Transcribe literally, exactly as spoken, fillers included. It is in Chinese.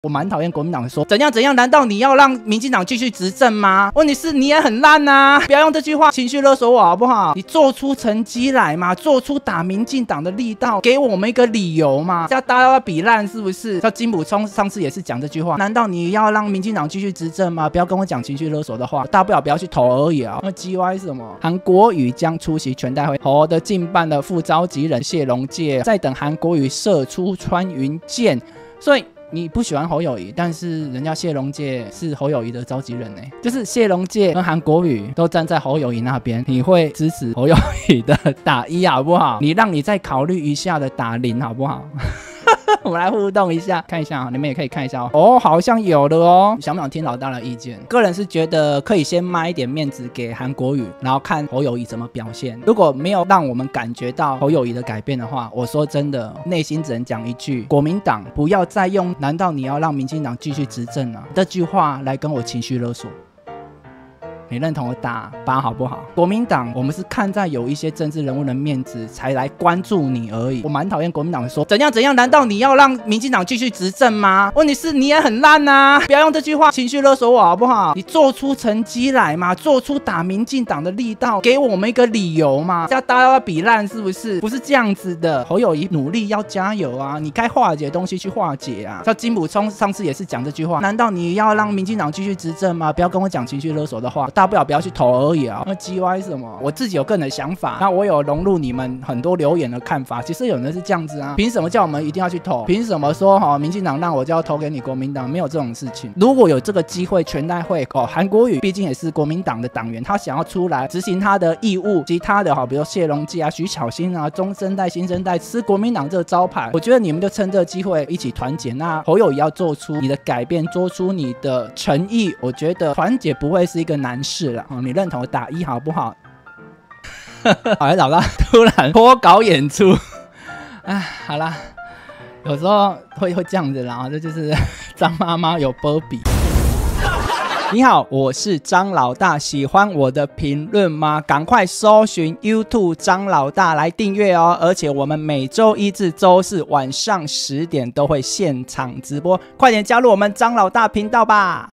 我蛮讨厌国民党说怎样怎样，难道你要让民进党继续执政吗？问题是你也很烂啊！不要用这句话情绪勒索我好不好？你做出成绩来嘛，做出打民进党的力道，给我们一个理由嘛。叫大家要比烂是不是？叫金溥聪上次也是讲这句话，难道你要让民进党继续执政吗？不要跟我讲情绪勒索的话，大不了不要去投而已啊。那 G Y 是什么？韩国瑜将出席全代会，侯的近办的副召集人谢龙介在等韩国瑜射出穿云箭，所以。你不喜欢侯友宜，但是人家谢龙介是侯友宜的召集人呢，就是谢龙介跟韩国瑜都站在侯友宜那边，你会支持侯友宜的打一好不好？你让你再考虑一下的打零好不好？我们来互动一下，看一下，你们也可以看一下哦，好像有的哦。想不想听老大的意见？个人是觉得可以先卖一点面子给韩国瑜，然后看侯友宜怎么表现。如果没有让我们感觉到侯友宜的改变的话，我说真的，内心只能讲一句：国民党不要再用"难道你要让民进党继续执政啊"这句话来跟我情绪勒索。你认同我打八好不好？国民党我们是看在有一些政治人物的面子才来关注你而已。我蛮讨厌国民党说怎样怎样，难道你要让民进党继续执政吗？问题是你也很烂啊！不要用这句话情绪勒索我好不好？你做出成绩来嘛，做出打民进党的力道，给我们一个理由嘛。叫大家要比烂是不是？不是这样子的。侯友宜努力要加油啊！你该化解的东西去化解啊。叫金溥聪上次也是讲这句话，难道你要让民进党继续执政吗？不要跟我讲情绪勒索的话。大不了不要去投而已啊。那 G Y 是什么？我自己有个人的想法，那我有融入你们很多留言的看法。其实有人是这样子啊，凭什么叫我们一定要去投？凭什么说哈、哦、民进党让我就要投给你国民党？没有这种事情。如果有这个机会，全代会哦，韩国瑜毕竟也是国民党的党员，他想要出来执行他的义务，其他的哈，比如谢龙介啊、徐巧芯啊、中生代、新生代吃国民党这个招牌，我觉得你们就趁这个机会一起团结。那侯友宜要做出你的改变，做出你的诚意，我觉得团结不会是一个难事了。哦，你认同打一好不好？好像老大突然脱稿演出，哎，好啦，有时候会会这样子啦，这就是张妈妈有波比。你好，我是张老大，喜欢我的评论吗？赶快搜寻 YouTube 张老大来订阅哦！而且我们每周一至周四晚上十点都会现场直播，快点加入我们张老大频道吧！